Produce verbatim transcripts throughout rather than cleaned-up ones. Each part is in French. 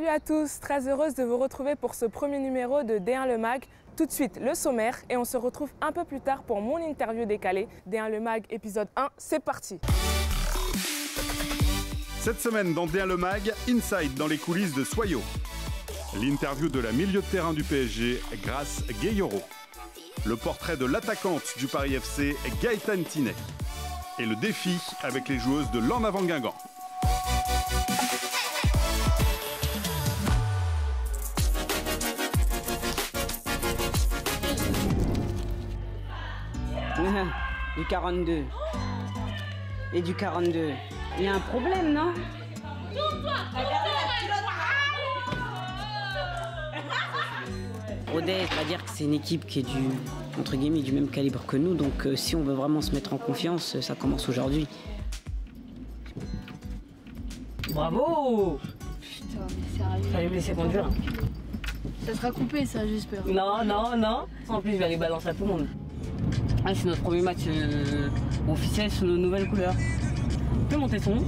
Salut à tous, très heureuse de vous retrouver pour ce premier numéro de D un Le Mag. Tout de suite le sommaire et on se retrouve un peu plus tard pour mon interview décalée. D un Le Mag épisode un, c'est parti. Cette semaine dans D un Le Mag, Inside dans les coulisses de Soyo. L'interview de la milieu de terrain du P S G, Grace Gayoro. Le portrait de l'attaquante du Paris F C, Gaëtane Tinet. Et le défi avec les joueuses de l'En Avant Guingamp. Du quarante-deux. Et du quarante-deux. Il y a un problème, non? Rodez, on va dire que c'est une équipe qui est du, entre guillemets, du même calibre que nous. Donc euh, si on veut vraiment se mettre en confiance, ça commence aujourd'hui. Bravo! Putain, mais sérieux. Fallait me laisser conduire. Ça sera coupé, ça, j'espère. Non, non, non. En plus, je vais aller balancer à tout le monde. Ah, c'est notre premier match euh, officiel sous nos nouvelles couleurs. On peut monter son.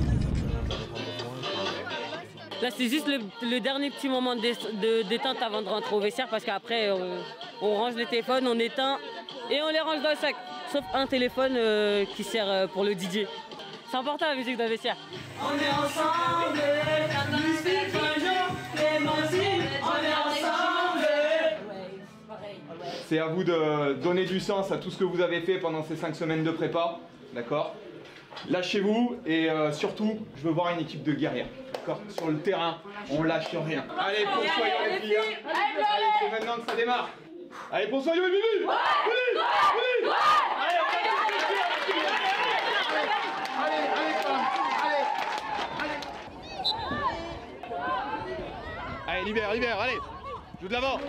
Là, c'est juste le, le dernier petit moment de, de détente avant de rentrer au vestiaire parce qu'après, on, on range les téléphones, on éteint et on les range dans le sac. Sauf un téléphone euh, qui sert euh, pour le D J. C'est important la musique dans le vestiaire. On est ensemble, un jour, on est ensemble. C'est à vous de donner du sens à tout ce que vous avez fait pendant ces cinq semaines de prépa, d'accord? Lâchez-vous et euh, surtout, je veux voir une équipe de guerrières, d'accord? Sur le terrain, on lâche rien. Allez, pour Soyo les filles, hein. Allez, c'est maintenant que ça démarre. Allez, pour Soyo les filles. Oui, oui, oui. Allez, allez, allez, allez, allez, libère, libère, allez, joue de l'avant.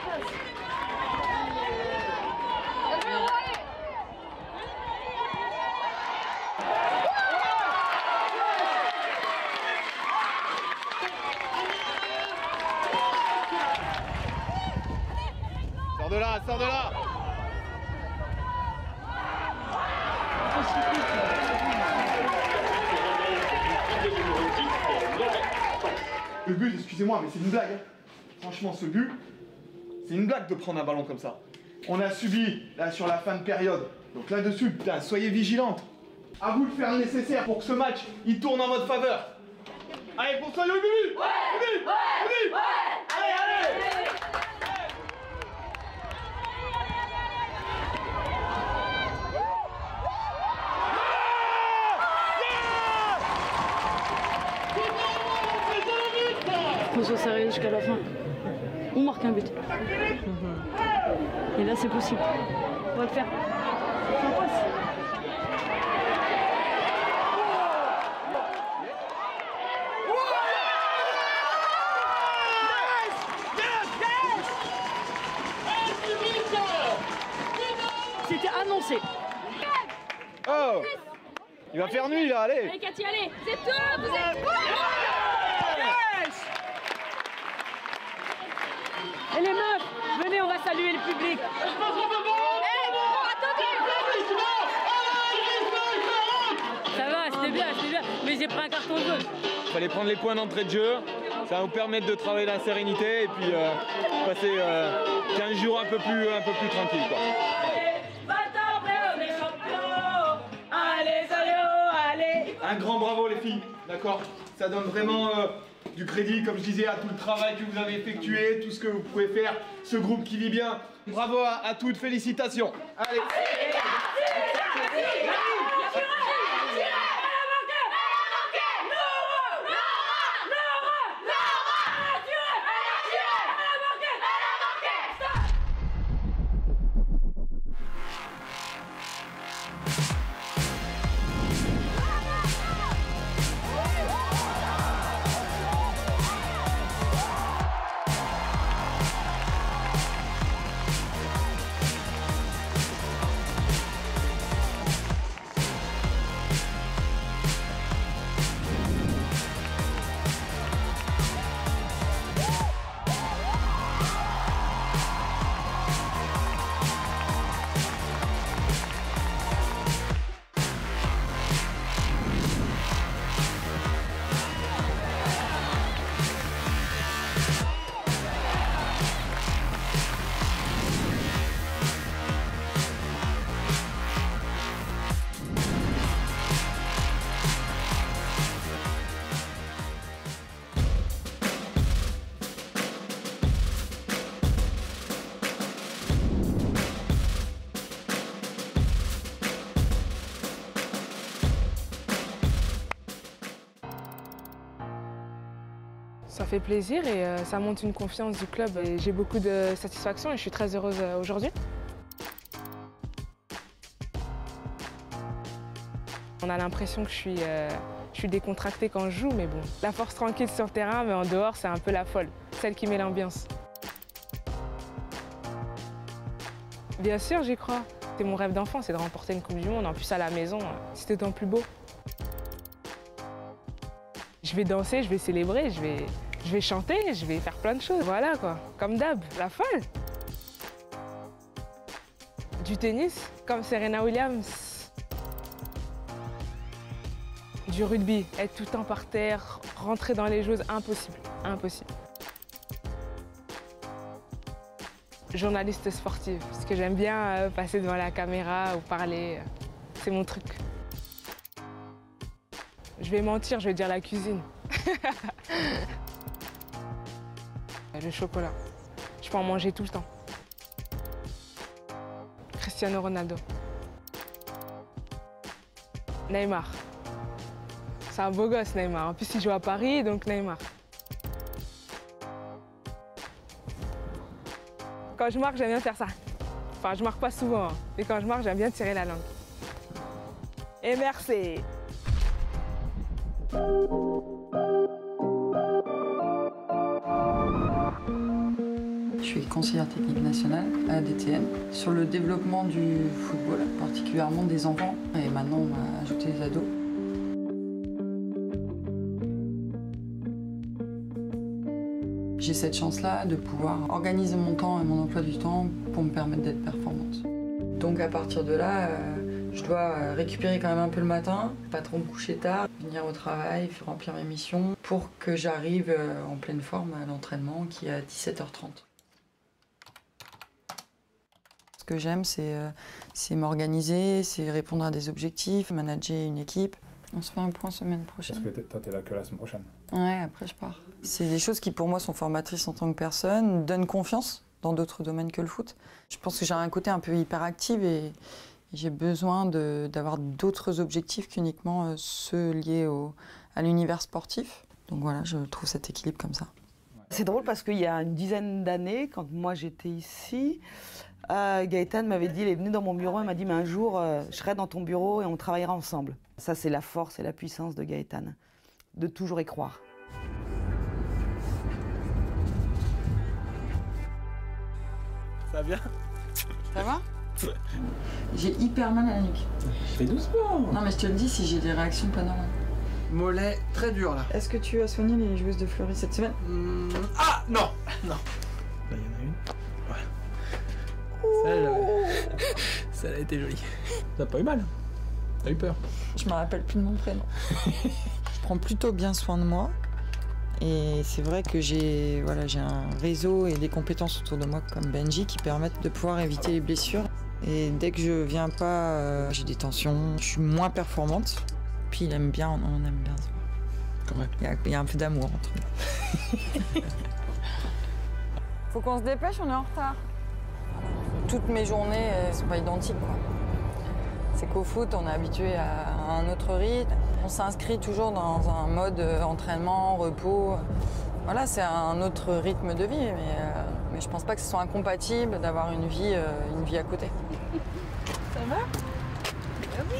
Sors de là, sors de là. Le but, excusez-moi, mais c'est une blague. Franchement, ce but, c'est une blague de prendre un ballon comme ça. On a subi, là, sur la fin de période. Donc là-dessus, putain, soyez vigilantes. À vous de faire le nécessaire pour que ce match, il tourne en votre faveur. Allez, pour Soyo, Bibi. Ouais, ouais, ouais, ouais. Allez, allez. Faut se sérieux jusqu'à la fin. On marque un but. Et là, c'est possible. On va le faire. Ça passe. C'était annoncé. Oh, il va faire nuit là, allez. Allez, Cathy, allez. C'est tout, vous êtes... Et les meufs, venez, on va saluer le public. Ça va, c'était bien, c'était bien. Mais j'ai pris un carton jaune. Il fallait prendre les points d'entrée de jeu. Ça va nous permettre de travailler la sérénité et puis euh, passer euh, quinze jours un peu plus, un peu plus tranquille, quoi. Un grand bravo les filles, d'accord? Ça donne vraiment euh, du crédit, comme je disais, à tout le travail que vous avez effectué, tout ce que vous pouvez faire, ce groupe qui vit bien. Bravo à, à toutes, félicitations. Allez. Ça fait plaisir et euh, ça monte une confiance du club. Et j'ai beaucoup de satisfaction et je suis très heureuse euh, aujourd'hui. On a l'impression que je suis, euh, je suis décontractée quand je joue, mais bon. La force tranquille sur le terrain, mais en dehors, c'est un peu la folle, celle qui met l'ambiance. Bien sûr, j'y crois. C'est mon rêve d'enfant, c'est de remporter une Coupe du Monde. En plus, à la maison, c'était d'autant plus beau. Je vais danser, je vais célébrer, je vais, je vais chanter, je vais faire plein de choses. Voilà quoi, comme d'hab, la folle. Du tennis, comme Serena Williams. Du rugby, être tout le temps par terre, rentrer dans les choses, impossible, impossible. Journaliste sportive, parce que j'aime bien euh, passer devant la caméra ou parler, euh, c'est mon truc. Je vais mentir, je vais dire la cuisine. Le chocolat, je peux en manger tout le temps. Cristiano Ronaldo. Neymar. C'est un beau gosse, Neymar. En plus, il joue à Paris, donc Neymar. Quand je marque, j'aime bien faire ça. Enfin, je marque pas souvent, hein. Mais quand je marque, j'aime bien tirer la langue. Et merci. Je suis conseillère technique nationale à A D T N sur le développement du football, particulièrement des enfants. Et maintenant, on va ajouter les ados. J'ai cette chance-là de pouvoir organiser mon temps et mon emploi du temps pour me permettre d'être performante. Donc à partir de là, euh, je dois récupérer quand même un peu le matin, pas trop me coucher tard, venir au travail, remplir mes missions pour que j'arrive euh, en pleine forme à l'entraînement qui est à dix-sept heures trente. Ce que j'aime, c'est euh, m'organiser, c'est répondre à des objectifs, manager une équipe. On se fait un point semaine prochaine. Parce que toi, t'es là que la semaine prochaine. Ouais, après je pars. C'est des choses qui pour moi sont formatrices en tant que personne, donnent confiance dans d'autres domaines que le foot. Je pense que j'ai un côté un peu hyperactif et j'ai besoin d'avoir d'autres objectifs qu'uniquement ceux liés au, à l'univers sportif. Donc voilà, je trouve cet équilibre comme ça. C'est drôle parce qu'il y a une dizaine d'années, quand moi j'étais ici, euh, Gaëtan m'avait dit, il est venu dans mon bureau, il m'a dit, mais un jour, euh, je serai dans ton bureau et on travaillera ensemble. Ça, c'est la force et la puissance de Gaëtan, de toujours y croire. Ça va bien? Ça va? J'ai hyper mal à la nuque. Fais doucement. Non, mais je te le dis, si j'ai des réactions pas normales. Mollet très dur là. Est-ce que tu as soigné les joueuses de Fleury cette semaine? mmh, Ah non. Non. Là, il y en a une. Voilà. Ça, elle a été jolie. T'as pas eu mal? T'as eu peur? Je me rappelle plus de mon prénom. Je prends plutôt bien soin de moi. Et c'est vrai que j'ai voilà, j'ai un réseau et des compétences autour de moi comme Benji qui permettent de pouvoir éviter les blessures. Et dès que je viens pas, euh, j'ai des tensions, je suis moins performante. Puis il aime bien, on aime bien ça. Quand même. Il y a, il y a un peu d'amour entre nous. Faut qu'on se dépêche, on est en retard. Toutes mes journées elles sont pas identiques, quoi. C'est qu'au foot, on est habitué à un autre rythme. On s'inscrit toujours dans un mode entraînement, repos. Voilà, c'est un autre rythme de vie, mais, euh, mais je pense pas que ce soit incompatible d'avoir une vie, euh, une vie à côté. Ça va? Ah oui.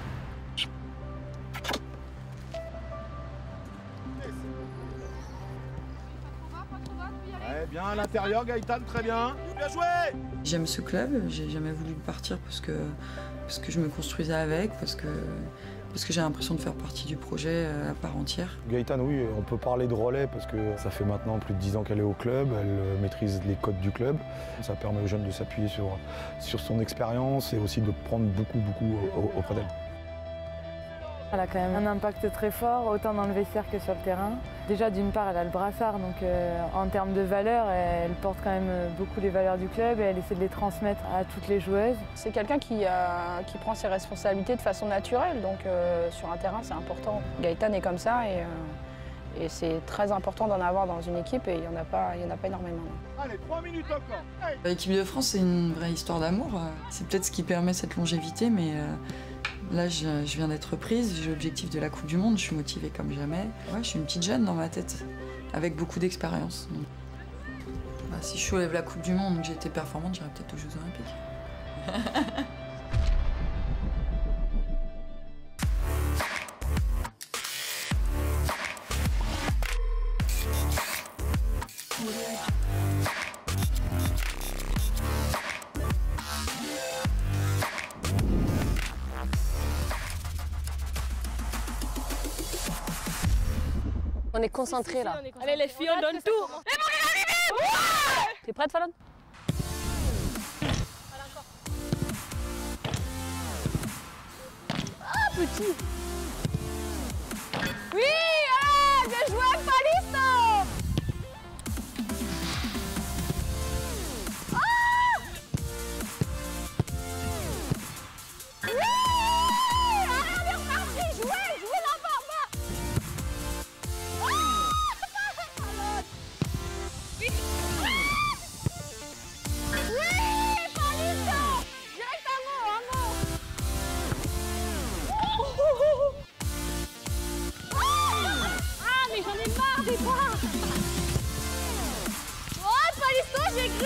Ouais, bien à l'intérieur, Gaëtan, très bien. Bien joué. J'aime ce club, j'ai jamais voulu partir parce que, parce que je me construisais avec, parce que, parce que j'ai l'impression de faire partie du projet à part entière. Gaëtan, oui, on peut parler de relais parce que ça fait maintenant plus de dix ans qu'elle est au club, elle maîtrise les codes du club. Ça permet aux jeunes de s'appuyer sur, sur son expérience et aussi de prendre beaucoup, beaucoup auprès d'elle. Elle a quand même un impact très fort, autant dans le vestiaire que sur le terrain. Déjà, d'une part, elle a le brassard, donc euh, en termes de valeurs, elle porte quand même beaucoup les valeurs du club et elle essaie de les transmettre à toutes les joueuses. C'est quelqu'un qui, euh, qui prend ses responsabilités de façon naturelle, donc euh, sur un terrain, c'est important. Gaëtan est comme ça et, euh, et c'est très important d'en avoir dans une équipe et il n'y en a pas, il y en a pas énormément. Allez, trois minutes encore. Hey. L'équipe de France, c'est une vraie histoire d'amour. C'est peut-être ce qui permet cette longévité, mais euh, là, je, je viens d'être prise, j'ai l'objectif de la Coupe du Monde, je suis motivée comme jamais. Ouais, je suis une petite jeune dans ma tête. avec beaucoup d'expérience. Bah, si je soulève la Coupe du Monde, que j'ai été performante, j'irai peut-être aux Jeux Olympiques. On est concentrés là. Allez les filles, on donne tout. Et mon est arrivé. Ouais. T'es prête, Fallon? Ah, petit. Oui, ah, bien joué, Palisto. Ah. Oui. Allez, on est reparti. Jouez, jouez là-bas, va. J'ai cru.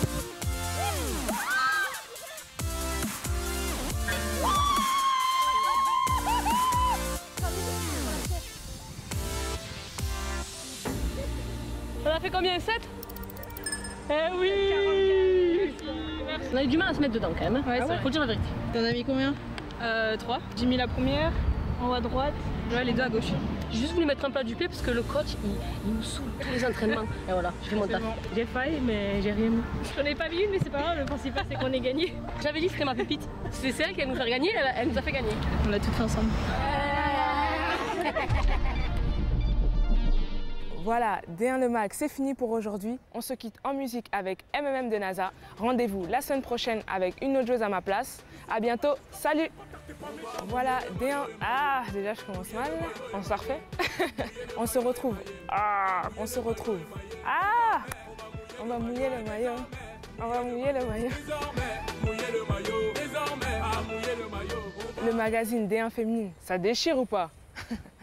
On a fait combien? sept? Eh oui. On a eu du mal à se mettre dedans quand même. Ouais, ah ouais. Faut dire la vérité. T'en as mis combien? Euh, trois. J'ai mis la première, en haut à droite, ouais, les deux à gauche. J'ai juste voulu mettre un plat du pied parce que le coach, il, il nous saoule tous les entraînements. Et voilà, je fais mon taf. J'ai failli, mais j'ai rien mis. J'en ai pas mis une, mais c'est pas grave, le principal c'est qu'on ait gagné. J'avais dit que c'était ma pépite. C'est celle qui allait nous faire gagner, elle, elle nous a fait gagner. On l'a toutes fait ensemble. Voilà, D un Le Mag, c'est fini pour aujourd'hui. On se quitte en musique avec M M M de NASA. Rendez-vous la semaine prochaine avec une autre joueuse à ma place. À bientôt, salut! Voilà, D un. Ah, déjà je commence mal. On se refait. On se retrouve. Ah, on se retrouve. Ah, on va mouiller le maillot. On va mouiller le maillot. Le magazine D un féminine, ça déchire ou pas?